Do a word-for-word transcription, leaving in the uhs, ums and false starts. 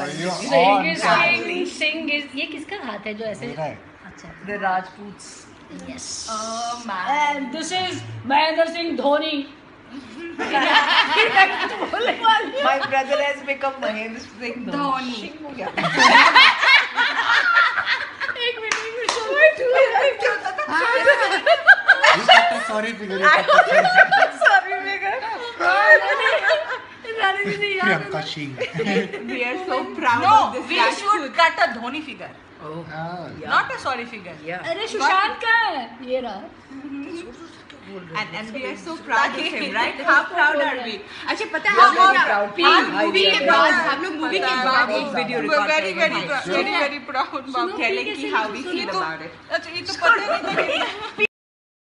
Singh is king. Singh is ये किसका हाथ है जो ऐसे? अच्छा. The Rajputs. Yes. Oh man. And this is Mahendra Singh Dhoni. My brother has become Mahendra Singh Dhoni. एक मिनट एक minute sorry figure Sorry, Megan. Priyanka Singh We are so proud No, of this. we should cut a Dhoni figure, Oh. Yeah. not a sorry figure. Yeah. अरे सुशांत का है ये रहा. And, and we are so proud of him, right? How proud are we? अच्छा पता है हम हम proud. हम मूवी के बाद हम लोग मूवी के बाद एक video We're record very very करेंगे very very proud about telling कि how we feel about it. अच्छा ये तो पता नहीं था.